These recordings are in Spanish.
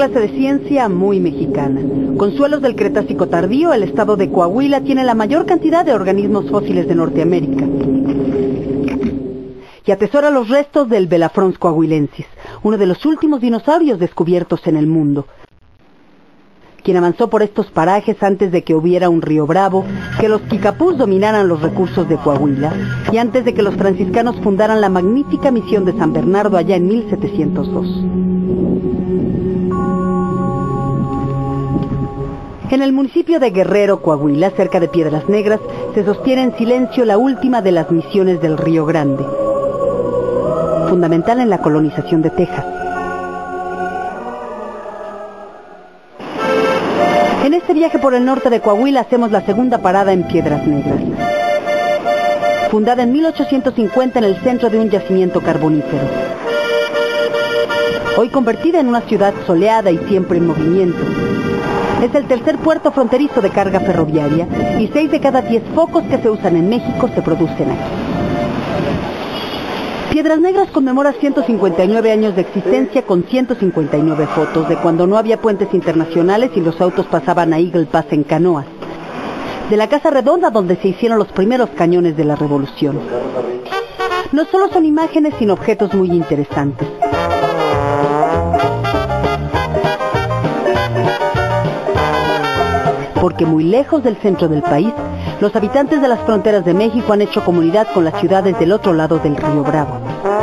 clase de ciencia muy mexicana. Con suelos del Cretácico tardío, el estado de Coahuila tiene la mayor cantidad de organismos fósiles de Norteamérica. Y atesora los restos del Belafrons coahuilensis, uno de los últimos dinosaurios descubiertos en el mundo, quien avanzó por estos parajes antes de que hubiera un río Bravo, que los Kikapús dominaran los recursos de Coahuila, y antes de que los franciscanos fundaran la magnífica misión de San Bernardo allá en 1702. En el municipio de Guerrero, Coahuila, cerca de Piedras Negras, se sostiene en silencio la última de las misiones del Río Grande, fundamental en la colonización de Texas. En este viaje por el norte de Coahuila hacemos la segunda parada en Piedras Negras. Fundada en 1850 en el centro de un yacimiento carbonífero. Hoy convertida en una ciudad soleada y siempre en movimiento. Es el tercer puerto fronterizo de carga ferroviaria y 6 de cada 10 focos que se usan en México se producen aquí. Piedras Negras conmemora 159 años de existencia con 159 fotos de cuando no había puentes internacionales y los autos pasaban a Eagle Pass en canoas. De la Casa Redonda donde se hicieron los primeros cañones de la Revolución. No solo son imágenes sino objetos muy interesantes. Porque muy lejos del centro del país, los habitantes de las fronteras de México han hecho comunidad con las ciudades del otro lado del río Bravo.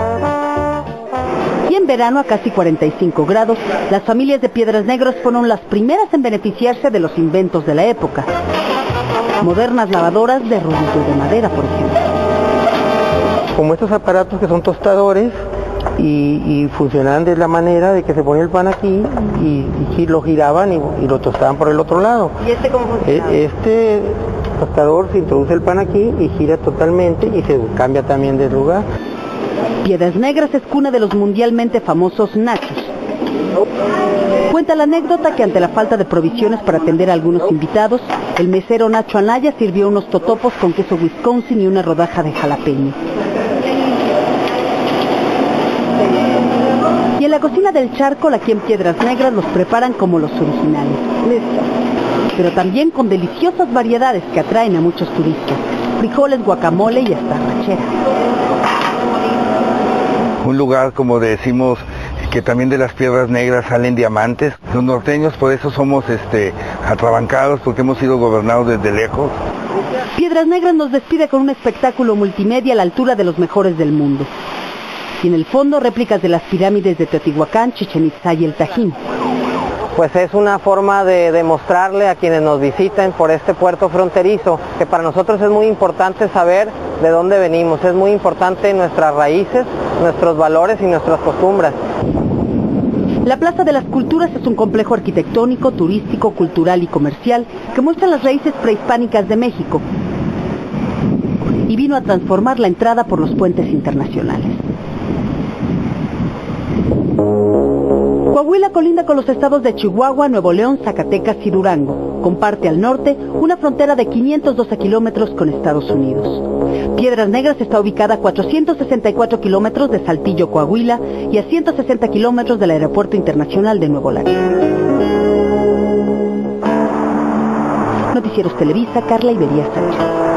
Y en verano, a casi 45 grados, las familias de Piedras Negras fueron las primeras en beneficiarse de los inventos de la época. Modernas lavadoras de rodillo de madera, por ejemplo. Como estos aparatos que son tostadores, y funcionaban de la manera de que se ponía el pan aquí y lo giraban y lo tostaban por el otro lado. ¿Y este cómo funciona? Este tostador se introduce el pan aquí y gira totalmente y se cambia también de lugar. Piedras Negras es cuna de los mundialmente famosos nachos. Cuenta la anécdota que ante la falta de provisiones para atender a algunos invitados, el mesero Nacho Anaya sirvió unos totopos con queso Wisconsin y una rodaja de jalapeño. Y en la cocina del Charco, aquí en Piedras Negras, los preparan como los originales. Pero también con deliciosas variedades que atraen a muchos turistas. Frijoles, guacamole y hasta arrachera. Un lugar, como decimos, que también de las Piedras Negras salen diamantes. Los norteños por eso somos atrabancados, porque hemos sido gobernados desde lejos. Piedras Negras nos despide con un espectáculo multimedia a la altura de los mejores del mundo. Y en el fondo réplicas de las pirámides de Teotihuacán, Chichén Itzá y el Tajín. Pues es una forma de demostrarle a quienes nos visiten por este puerto fronterizo que para nosotros es muy importante saber de dónde venimos, es muy importante nuestras raíces, nuestros valores y nuestras costumbres. La Plaza de las Culturas es un complejo arquitectónico, turístico, cultural y comercial que muestra las raíces prehispánicas de México y vino a transformar la entrada por los puentes internacionales. Coahuila colinda con los estados de Chihuahua, Nuevo León, Zacatecas y Durango. Comparte al norte una frontera de 512 kilómetros con Estados Unidos. Piedras Negras está ubicada a 464 kilómetros de Saltillo, Coahuila, y a 160 kilómetros del Aeropuerto Internacional de Nuevo Laredo. Noticieros Televisa, Carla Iberia Sánchez.